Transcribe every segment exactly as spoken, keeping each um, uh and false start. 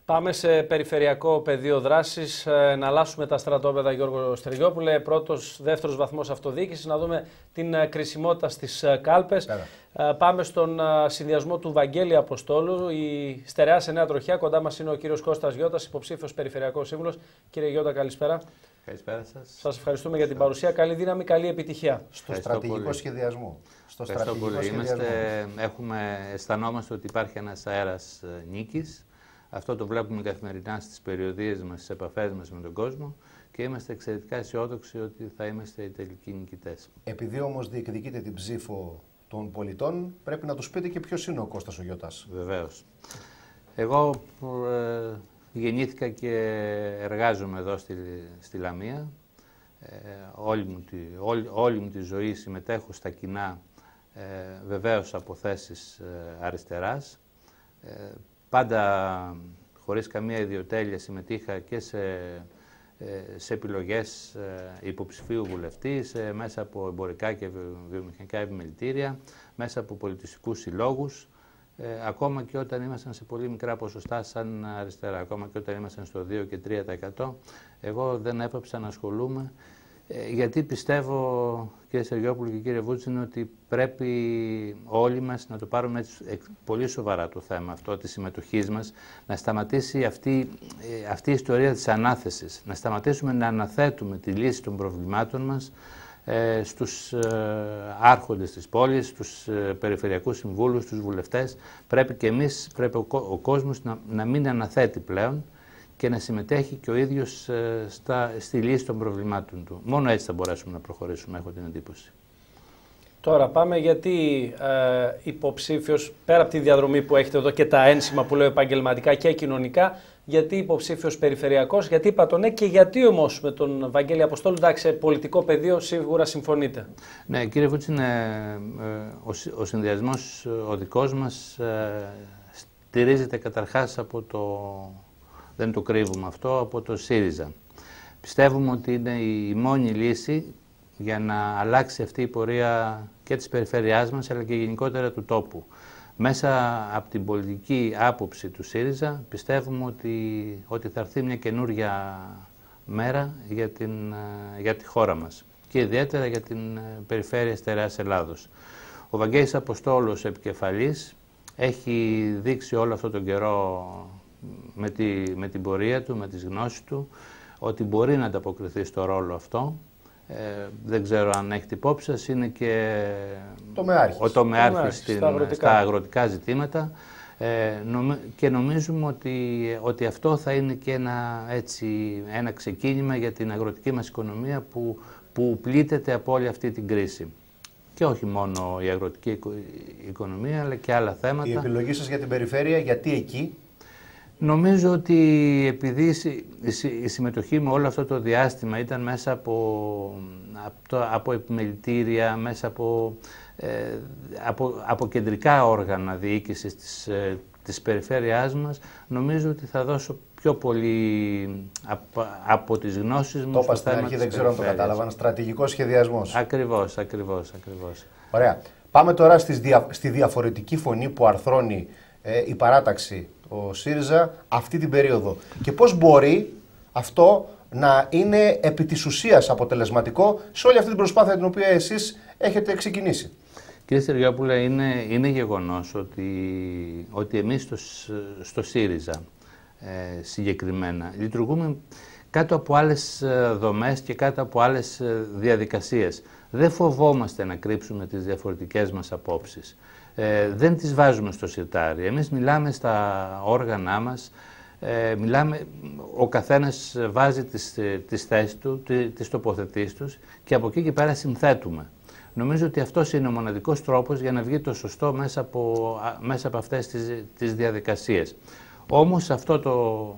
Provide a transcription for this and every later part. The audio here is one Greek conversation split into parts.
Πάμε σε περιφερειακό πεδίο δράσης, να αλλάσουμε τα στρατόπεδα, Γιώργο Στεριόπουλε. Πρώτος, δεύτερος βαθμός αυτοδιοίκησης, να δούμε την κρισιμότητα στις κάλπες. Πέρα. Πάμε στον συνδυασμό του Βαγγέλη Αποστόλου, η Στερεά σε Νέα Τροχιά. Κοντά μας είναι ο κύριος Κώστας Γιώτας, υποψήφιος περιφερειακός σύμβουλος. Κύριε Γιώτα, καλησπέρα. Καλησπέρα σας. Σας ευχαριστούμε για την παρουσία. Καλή δύναμη, καλή επιτυχία. Στο στρατηγικό πολύ. σχεδιασμό. Στο στρατηγικό πολύ. Είμαστε, έχουμε, αισθανόμαστε ότι υπάρχει ένας αέρας νίκης. Αυτό το βλέπουμε καθημερινά στις περιοδίες μας, στις επαφές μας με τον κόσμο και είμαστε εξαιρετικά αισιόδοξοι ότι θα είμαστε οι τελικοί νικητές. Επειδή όμως διεκδικείτε την ψήφο των πολιτών, πρέπει να τους πείτε και ποιος είναι ο Κώστας ο Γιώτας. Βεβαίως. Εγώ ε, γεννήθηκα και εργάζομαι εδώ στη, στη Λαμία. Ε, όλη, μου τη, όλη, όλη μου τη ζωή συμμετέχω στα κοινά, ε, βεβαίως από θέσεις ε, αριστεράς. Ε, Πάντα χωρίς καμία ιδιοτέλεια συμμετείχα και σε, σε επιλογές υποψηφίου βουλευτή, σε, μέσα από εμπορικά και βιομηχανικά επιμελητήρια, μέσα από πολιτιστικούς συλλόγους, ε, ακόμα και όταν ήμασταν σε πολύ μικρά ποσοστά σαν αριστερά, ακόμα και όταν ήμασταν στο δύο και τρία τοις εκατό, εγώ δεν έπαψα να ασχολούμαι, ε, γιατί πιστεύω, κύριε Στεριόπουλο και κύριε Βούτσινο, ότι πρέπει όλοι μας να το πάρουμε έτσι, πολύ σοβαρά το θέμα αυτό της συμμετοχής μας, να σταματήσει αυτή, αυτή η ιστορία της ανάθεσης, να σταματήσουμε να αναθέτουμε τη λύση των προβλημάτων μας ε, στους ε, άρχοντες της πόλης, στους ε, περιφερειακούς συμβούλους, στους βουλευτές. Πρέπει και εμείς, πρέπει ο, ο κόσμος να, να μην αναθέτει πλέον και να συμμετέχει και ο ίδιος ε, στα, στη λύση των προβλημάτων του. Μόνο έτσι θα μπορέσουμε να προχωρήσουμε, έχω την εντύπωση. Τώρα πάμε γιατί ε, υποψήφιος, πέρα από τη διαδρομή που έχετε εδώ και τα ένσημα που λέω επαγγελματικά και κοινωνικά, γιατί υποψήφιος περιφερειακός, γιατί είπα το ναι και γιατί όμως με τον Βαγγέλη Αποστόλου, εντάξει, σε πολιτικό πεδίο σίγουρα συμφωνείτε. Ναι, κύριε Βούτσινε, ο, ο συνδυασμός ο δικός μας ε, στηρίζεται καταρχάς από το, δεν το κρύβουμε αυτό, από το ΣΥΡΙΖΑ. Πιστεύουμε ότι είναι η μόνη λύση για να αλλάξει αυτή η πορεία και της περιφέρειάς μας, αλλά και γενικότερα του τόπου. Μέσα από την πολιτική άποψη του ΣΥΡΙΖΑ πιστεύουμε ότι, ότι θα έρθει μια καινούρια μέρα για, την, για τη χώρα μας και ιδιαίτερα για την περιφέρεια Στερεάς Ελλάδος. Ο Βαγγέλης Αποστόλος επικεφαλής έχει δείξει όλο αυτόν τον καιρό με, τη, με την πορεία του, με τις γνώσεις του, ότι μπορεί να ανταποκριθεί στο ρόλο αυτό. Ε, δεν ξέρω αν έχετε υπόψη σας, είναι και τομεάρχης. ο τομεάρχης στην, στα, αγροτικά. στα αγροτικά ζητήματα ε, νομι, και νομίζουμε ότι, ότι αυτό θα είναι και ένα, έτσι, ένα ξεκίνημα για την αγροτική μας οικονομία που, που πλήττεται από όλη αυτή την κρίση. Και όχι μόνο η αγροτική οικονομία, αλλά και άλλα θέματα. Η επιλογή σας για την περιφέρεια, γιατί εκεί? Νομίζω ότι επειδή η συμμετοχή μου όλο αυτό το διάστημα ήταν μέσα από, από, από επιμελητήρια, μέσα από, ε, από, από κεντρικά όργανα διοίκησης της, ε, της περιφέρειάς μας, νομίζω ότι θα δώσω πιο πολύ από, από τις γνώσεις μου. Το είπα στην αρχή, δεν ξέρω αν το κατάλαβαν. Στρατηγικός σχεδιασμός. Ακριβώς, ακριβώς, ακριβώς. Ωραία. Πάμε τώρα στις δια, στη διαφορετική φωνή που αρθρώνει ε, η παράταξη, ο ΣΥΡΙΖΑ, αυτή την περίοδο. Και πώς μπορεί αυτό να είναι επί της ουσίας αποτελεσματικό σε όλη αυτή την προσπάθεια την οποία εσείς έχετε ξεκινήσει. Κύριε Στεριόπουλε, είναι, είναι γεγονός ότι, ότι εμείς στο, στο ΣΥΡΙΖΑ ε, συγκεκριμένα λειτουργούμε κάτω από άλλες δομές και κάτω από άλλες διαδικασίες. Δεν φοβόμαστε να κρύψουμε τις διαφορετικές μας απόψεις. Ε, δεν τις βάζουμε στο σιρτάρι. Εμείς μιλάμε στα όργανά μας, ε, μιλάμε, ο καθένας βάζει τις, τις θέσεις του, τις τοποθετήσεις τους και από εκεί και πέρα συνθέτουμε. Νομίζω ότι αυτός είναι ο μοναδικός τρόπος για να βγει το σωστό μέσα από, μέσα από αυτές τις, τις διαδικασίες. Όμως αυτό το,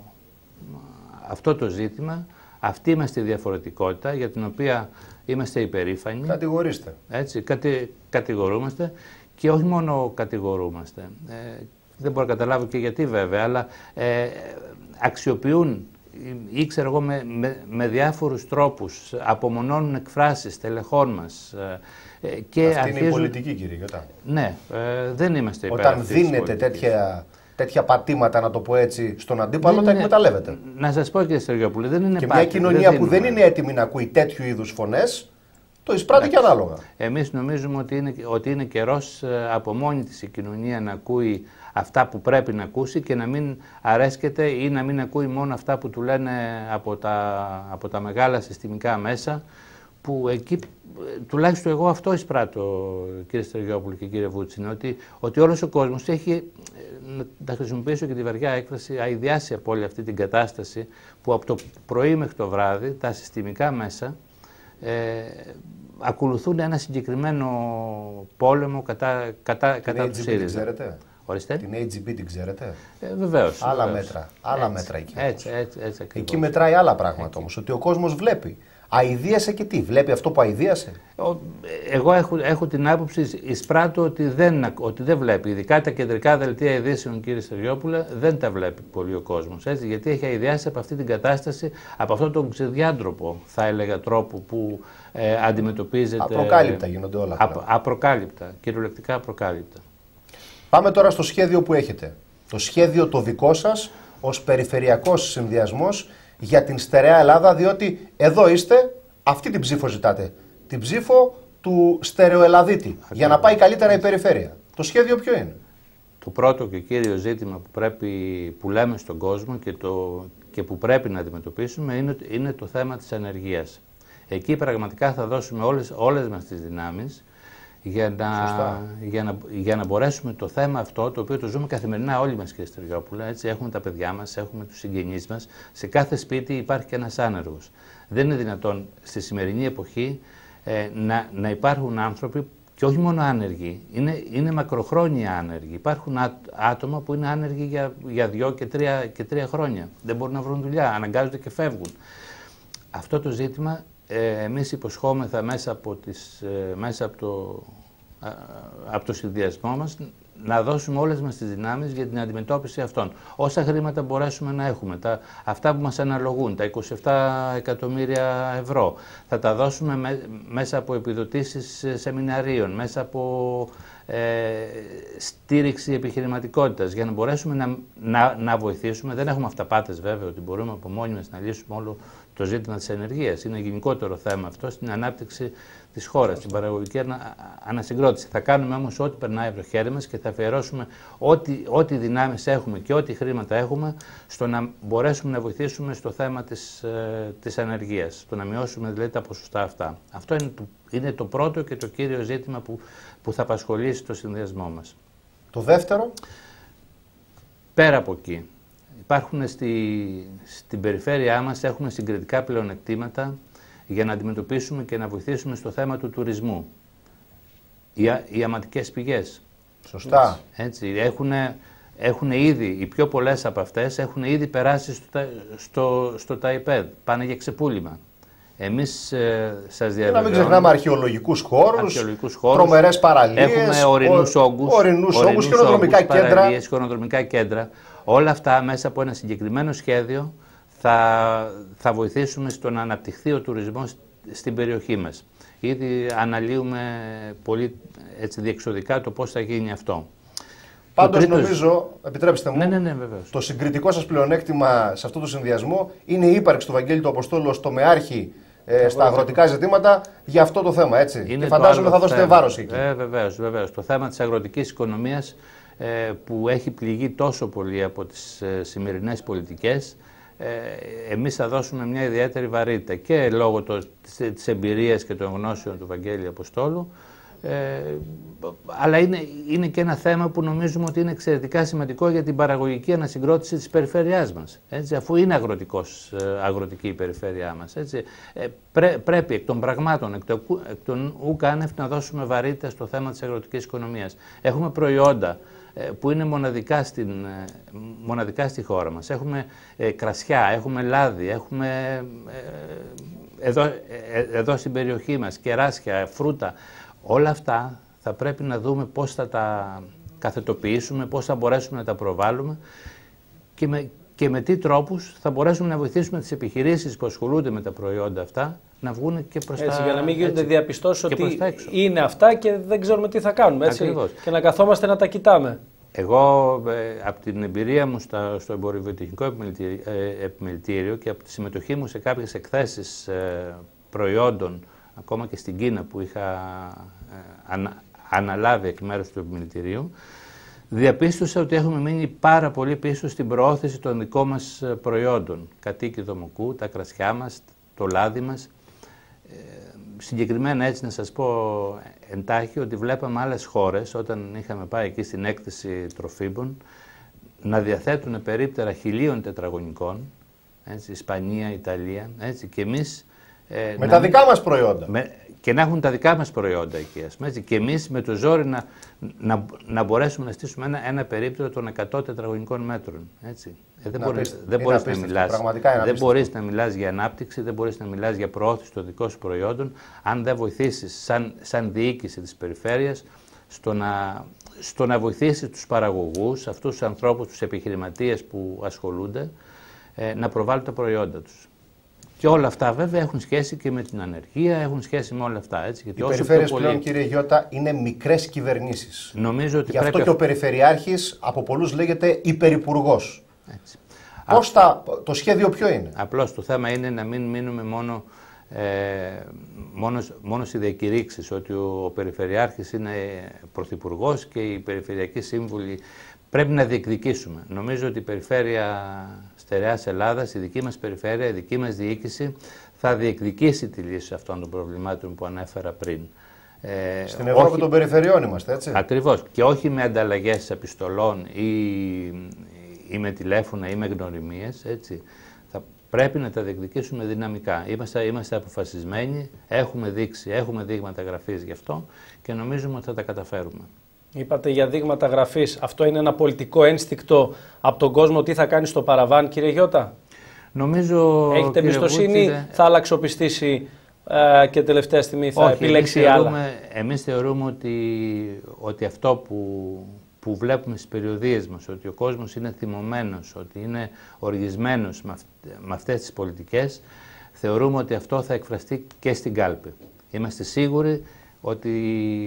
αυτό το ζήτημα, αυτή μας τη διαφορετικότητα για την οποία είμαστε υπερήφανοι. Κατηγορήστε. Έτσι, κατη, κατηγορούμαστε. Και όχι μόνο κατηγορούμαστε, ε, δεν μπορώ να καταλάβω και γιατί βέβαια, αλλά ε, αξιοποιούν ή ξέρω εγώ με, με, με διάφορους τρόπους, απομονώνουν εκφράσεις τελεχών μας. Ε, και αυτή αρχίζουν... είναι η πολιτική, κύριε Γιώτα. Ναι, ε, δεν είμαστε υπέρ Όταν αυτής δίνετε της τέτοια τέτοια πατήματα, να το πω έτσι, στον αντίπαλο, δεν τα είναι... εκμεταλλεύεται. Να σας πω, κύριε Στεριόπουλε, δεν είναι και πάτη, μια κοινωνία δεν που δεν είναι έτοιμη να ακούει τέτοιου είδους φωνές, το εισπράττει και ανάλογα. Εμείς νομίζουμε ότι είναι, ότι είναι καιρός από μόνη της η κοινωνία να ακούει αυτά που πρέπει να ακούσει και να μην αρέσκεται ή να μην ακούει μόνο αυτά που του λένε από τα, από τα μεγάλα συστημικά μέσα, που εκεί, τουλάχιστον εγώ αυτό εισπράττω, κύριε Στεριόπουλο και κύριε Βούτσινο, ότι, ότι όλος ο κόσμος έχει, να χρησιμοποιήσω και τη βαριά έκφραση, αηδιάσει από όλη αυτή την κατάσταση που από το πρωί μέχρι το βράδυ τα συστημικά μέσα ε, ακολουθούν ένα συγκεκριμένο πόλεμο κατά, κατά, κατά του ΣΥΡΙΖΑ. Την ξέρετε. Ορίστε. Την έι τζι μπι την ξέρετε. Ε, βεβαίως. Άλλα βεβαίως. μέτρα. Άλλα έτσι, μέτρα εκεί. Έτσι, έτσι, έτσι ακριβώς. Εκεί μετράει άλλα πράγματα όμως. Ότι ο κόσμος βλέπει. Αηδίασε και τι, βλέπει αυτό που αηδίασε. Εγώ έχω, έχω την άποψη, εισπράττω ότι δεν, ότι δεν βλέπει. Ειδικά τα κεντρικά δελτία ειδήσεων, κύριε Στεριόπουλε, δεν τα βλέπει πολύ ο κόσμος. Έτσι, γιατί έχει αηδιάσει από αυτή την κατάσταση, από αυτόν τον ξεδιάντροπο, θα έλεγα, τρόπο που ε, αντιμετωπίζεται. Απροκάλυπτα γίνονται όλα αυτά. Απ, απροκάλυπτα, κυριολεκτικά απροκάλυπτα. Πάμε τώρα στο σχέδιο που έχετε. Το σχέδιο το δικό σας ως περιφερειακός συνδυασμός για την στερεά Ελλάδα, διότι εδώ είστε, αυτή την ψήφο ζητάτε. Την ψήφο του στερεοελαδίτη, ακριβώς, για να πάει καλύτερα η περιφέρεια. Το σχέδιο ποιο είναι? Το πρώτο και κύριο ζήτημα που, πρέπει, που λέμε στον κόσμο και, το, και που πρέπει να αντιμετωπίσουμε είναι, είναι το θέμα της ανεργίας. Εκεί πραγματικά θα δώσουμε όλες, όλες μας τις δυνάμεις για να, για, να, για να μπορέσουμε το θέμα αυτό, το οποίο το ζούμε καθημερινά όλοι μας, κύριε Στεριόπουλα, έτσι, έχουμε τα παιδιά μας, έχουμε τους συγγενείς μας, σε κάθε σπίτι υπάρχει και ένας άνεργος. Δεν είναι δυνατόν στη σημερινή εποχή ε, να, να υπάρχουν άνθρωποι, και όχι μόνο άνεργοι, είναι, είναι μακροχρόνια άνεργοι. Υπάρχουν ά, άτομα που είναι άνεργοι για, για δύο και τρία, και τρία χρόνια. Δεν μπορούν να βρουν δουλειά, αναγκάζονται και φεύγουν. Αυτό το ζήτημα Ε, εμείς υποσχόμεθα μέσα από, τις, ε, μέσα από, το, α, από το συνδυασμό μας να δώσουμε όλες μας τις δυνάμεις για την αντιμετώπιση αυτών. Όσα χρήματα μπορέσουμε να έχουμε, τα, αυτά που μας αναλογούν, τα είκοσι επτά εκατομμύρια ευρώ, θα τα δώσουμε με, μέσα από επιδοτήσεις σεμιναρίων, μέσα από ε, στήριξη επιχειρηματικότητας, για να μπορέσουμε να, να, να βοηθήσουμε. Δεν έχουμε αυταπάτες βέβαια ότι μπορούμε από μόνοι μας να λύσουμε όλο το ζήτημα της ενεργείας. Είναι γενικότερο θέμα αυτό στην ανάπτυξη της χώρας, στην παραγωγική ανα, ανασυγκρότηση. Θα κάνουμε όμως ό,τι περνάει από το χέρι μας και θα αφιερώσουμε ό,τι, ό,τι δυνάμεις έχουμε και ό,τι χρήματα έχουμε στο να μπορέσουμε να βοηθήσουμε στο θέμα της, ε, της ανεργίας, στο να μειώσουμε δηλαδή τα ποσοστά αυτά. Αυτό είναι το, είναι το πρώτο και το κύριο ζήτημα που, που θα απασχολήσει το συνδυασμό μας. Το δεύτερο. Πέρα από εκεί. Υπάρχουν στη, στην περιφέρειά μας, έχουμε συγκριτικά πλεονεκτήματα για να αντιμετωπίσουμε και να βοηθήσουμε στο θέμα του τουρισμού. Οι, οι αματικές πηγές. Σωστά. Έτσι, έχουν, έχουν ήδη, οι πιο πολλές από αυτές έχουν ήδη περάσει στο, στο, στο ΤΑΙΠΕΔ, πάνε για ξεπούλημα. Εμείς ε, σας διαβεβαιώνουμε. Να μην ξεχνάμε αρχαιολογικούς χώρους, χώρους τρομερές παραλίες, έχουμε ορεινούς όγκους, ορεινούς όγκους, χιονοδρομικά κέντρα. χιονοδρομικά κέντρα. Όλα αυτά μέσα από ένα συγκεκριμένο σχέδιο θα, θα βοηθήσουμε στο να αναπτυχθεί ο τουρισμός στην περιοχή μας. Ήδη αναλύουμε πολύ έτσι, διεξοδικά το πώς θα γίνει αυτό. Πάντως τρίτος... νομίζω, επιτρέψτε μου, ναι, ναι, ναι, βεβαίως. Το συγκριτικό σας πλεονέκτημα σε αυτό το συνδυασμό είναι η ύπαρξη του Βαγγέλη του Αποστόλου ως τομεάρχη ε, στα αγροτικά ζητήματα για αυτό το θέμα, έτσι. Είναι και φαντάζομαι θα δώσετε θέμα. βάρος εκεί. Ε, βεβαίως, βεβαίως. Το θέμα της αγροτικής οικονομίας ε, που έχει πληγεί τόσο πολύ από τις ε, σημερινές πολιτικές, ε, εμείς θα δώσουμε μια ιδιαίτερη βαρύτητα και λόγω το, της, της εμπειρίας και των γνώσεων του Βαγγέλη Αποστόλου, Ε, αλλά είναι, είναι και ένα θέμα που νομίζουμε ότι είναι εξαιρετικά σημαντικό για την παραγωγική ανασυγκρότηση της περιφέρειάς μας, έτσι, αφού είναι αγροτικός, αγροτική η περιφέρειά μας. Έτσι. Ε, πρέ, πρέπει εκ των πραγμάτων, εκ, το, εκ των ουκάνευ να δώσουμε βαρύτητα στο θέμα της αγροτικής οικονομίας. Έχουμε προϊόντα ε, που είναι μοναδικά, στην, ε, μοναδικά στη χώρα μας. Έχουμε ε, κρασιά, έχουμε λάδι, έχουμε ε, εδώ, ε, εδώ στην περιοχή μας κεράσια, φρούτα. Όλα αυτά θα πρέπει να δούμε πώς θα τα καθετοποιήσουμε, πώς θα μπορέσουμε να τα προβάλλουμε και με, και με τι τρόπους θα μπορέσουμε να βοηθήσουμε τις επιχειρήσεις που ασχολούνται με τα προϊόντα αυτά να βγουν και προς έτσι, τα... Για να μην γίνονται διαπιστώσεις ότι είναι αυτά και δεν ξέρουμε τι θα κάνουμε. Έτσι, και να καθόμαστε να τα κοιτάμε. Εγώ, ε, από την εμπειρία μου στα, στο εμπορευματικό επιμελητήριο, ε, επιμελητήριο και από τη συμμετοχή μου σε κάποιες εκθέσεις ε, προϊόντων, ακόμα και στην Κίνα που είχα ε, ανα, αναλάβει εκ μέρους του επιμελητηρίου, διαπίστωσα ότι έχουμε μείνει πάρα πολύ πίσω στην προώθηση των δικών μας προϊόντων. Κατοίκιδο μοκού, τα κρασιά μας, το λάδι μας. Ε, συγκεκριμένα έτσι να σας πω εντάχει ότι βλέπαμε άλλες χώρες όταν είχαμε πάει εκεί στην έκθεση τροφίμων να διαθέτουν περίπτερα χιλίων τετραγωνικών, έτσι, Ισπανία, Ιταλία, έτσι, και εμείς... Ε, με τα μην, δικά μας προϊόντα. Με, και να έχουν τα δικά μας προϊόντα εκεί, ας πούμε, έτσι, και εμείς με το ζόρι να, να, να μπορέσουμε να στήσουμε ένα, ένα περίπτερο των εκατό τετραγωνικών μέτρων, έτσι. Ε, δεν μπορείς, δεν μπορείς να μιλάς, δεν μπορείς να μιλάς για ανάπτυξη, δεν μπορείς να μιλάς για προώθηση των δικών σου προϊόντων, αν δεν βοηθήσεις σαν, σαν διοίκηση της περιφέρειας στο να, στο να βοηθήσεις τους παραγωγούς, αυτούς τους ανθρώπους, τους επιχειρηματίες που ασχολούνται, ε, να προβάλλουν τα προϊόντα τους. Και όλα αυτά βέβαια έχουν σχέση και με την ανεργία, έχουν σχέση με όλα αυτά. Έτσι, γιατί οι περιφέρειες πολύ... πλέον, κύριε Γιώτα, είναι μικρές κυβερνήσεις. Νομίζω ότι Γι' πρέπει... αυτό και ο Περιφερειάρχης από πολλούς λέγεται υπερυπουργός. Πώς θα... Το σχέδιο ποιο είναι? Απλώς το θέμα είναι να μην μείνουμε μόνο, ε, μόνο, μόνο σε διακηρύξεις, ότι ο, ο Περιφερειάρχης είναι πρωθυπουργός και οι περιφερειακοί σύμβουλοι. Πρέπει να διεκδικήσουμε. Νομίζω ότι η Περιφέρεια Στερεάς Ελλάδας, η δική μας περιφέρεια, η δική μας διοίκηση, θα διεκδικήσει τη λύση αυτών των προβλημάτων που ανέφερα πριν. Ε, Στην Ευρώπη όχι... των περιφερειών είμαστε, έτσι. Ακριβώς. Και όχι με ανταλλαγές επιστολών ή, ή με τηλέφωνα ή με γνωριμίες, έτσι. Θα πρέπει να τα διεκδικήσουμε δυναμικά. Είμαστε, είμαστε αποφασισμένοι, έχουμε δείξει, έχουμε δείγματα γραφής γι' αυτό και νομίζουμε ότι θα τα καταφέρουμε. Είπατε για δείγματα γραφής. Αυτό είναι ένα πολιτικό ένστικτο από τον κόσμο. Τι θα κάνει στο παραβάν, κύριε Γιώτα? Νομίζω, έχετε εμπιστοσύνη, δε... θα αλλαξοπιστήσει ε, και τελευταία στιγμή θα Όχι, επιλέξει εμείς άλλα? Θεωρούμε, εμείς θεωρούμε ότι, ότι αυτό που, που βλέπουμε στις περιοδίες μας, ότι ο κόσμος είναι θυμωμένος, ότι είναι οργισμένος με, αυ, με αυτές τις πολιτικές, θεωρούμε ότι αυτό θα εκφραστεί και στην κάλπη. Είμαστε σίγουροι ότι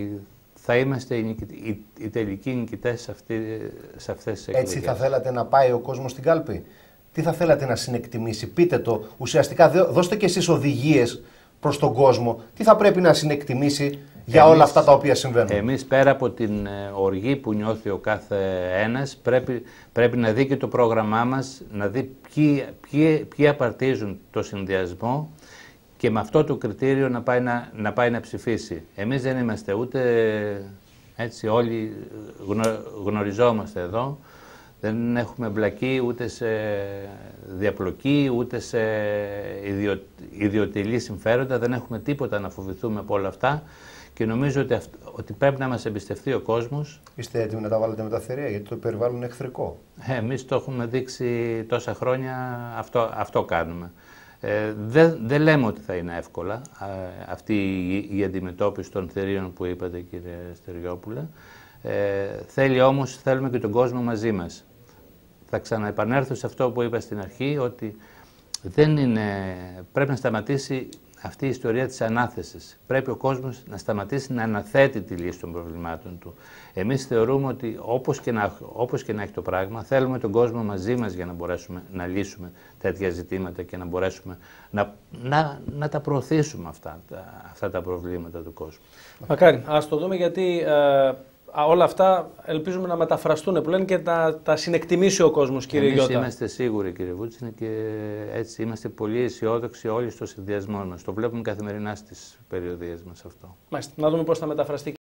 θα είμαστε οι, οι, οι τελικοί νικητές σε, αυτή, σε αυτές τις εκλογές. Έτσι θα θέλατε να πάει ο κόσμος στην κάλπη? Τι θα θέλατε να συνεκτιμήσει? Πείτε το. Ουσιαστικά δώστε και εσείς οδηγίες προς τον κόσμο. Τι θα πρέπει να συνεκτιμήσει για εμείς, όλα αυτά τα οποία συμβαίνουν? Εμείς πέρα από την οργή που νιώθει ο κάθε ένας, πρέπει, πρέπει να δει και το πρόγραμμά μας, να δει ποιοι, ποιοι, ποιοι απαρτίζουν το συνδυασμό και με αυτό το κριτήριο να πάει να, να, πάει να ψηφίσει. Εμείς δεν είμαστε ούτε έτσι, όλοι γνω, γνωριζόμαστε εδώ. Δεν έχουμε μπλακεί ούτε σε διαπλοκή, ούτε σε ιδιο, ιδιωτελή συμφέροντα. Δεν έχουμε τίποτα να φοβηθούμε από όλα αυτά. Και νομίζω ότι, αυ, ότι πρέπει να μας εμπιστευτεί ο κόσμος. Είστε έτοιμοι να τα βάλετε με τα θηρία, γιατί το περιβάλλον είναι εχθρικό? Ε, εμείς το έχουμε δείξει τόσα χρόνια, αυτό, αυτό κάνουμε. Ε, δεν, δεν λέμε ότι θα είναι εύκολα ε, αυτή η, η αντιμετώπιση των θηρίων που είπατε, κύριε Στεριόπουλε. Ε, θέλει όμως, θέλουμε και τον κόσμο μαζί μας. Θα ξαναεπανέλθω σε αυτό που είπα στην αρχή, ότι δεν είναι, πρέπει να σταματήσει αυτή η ιστορία της ανάθεσης. Πρέπει ο κόσμος να σταματήσει να αναθέτει τη λύση των προβλημάτων του. Εμείς θεωρούμε ότι όπως και να, όπως και να έχει το πράγμα, θέλουμε τον κόσμο μαζί μας για να μπορέσουμε να λύσουμε τέτοια ζητήματα και να μπορέσουμε να, να, να τα προωθήσουμε αυτά, τα, αυτά τα προβλήματα του κόσμου. Μακάρι. Ας το δούμε, γιατί ε, όλα αυτά ελπίζουμε να μεταφραστούν που λένε και να τα συνεκτιμήσει ο κόσμος, κύριε Γιώτα. Εμείς είμαστε σίγουροι, κύριε Βούτσινε, και έτσι είμαστε πολύ αισιόδοξοι όλοι στο συνδυασμό μας. Το βλέπουμε καθημερινά στις περιοδίες μας αυτό. Μάλιστα. Να δούμε πώς θα μεταφραστεί.